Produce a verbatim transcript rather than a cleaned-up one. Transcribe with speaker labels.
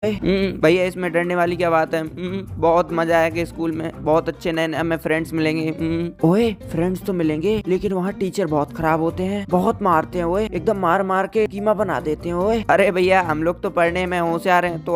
Speaker 1: हम्म, भैया इसमें डरने वाली क्या बात है। हम्म, बहुत मजा आएगा स्कूल में, बहुत अच्छे नए नए हमें फ्रेंड्स मिलेंगे। हम्म, ओए फ्रेंड्स तो मिलेंगे लेकिन वहाँ टीचर बहुत खराब होते हैं, बहुत मारते हैं, ओए एकदम मार मार के कीमा बना देते हैं। ओए अरे भैया हम लोग तो पढ़ने में होशियार हैं तो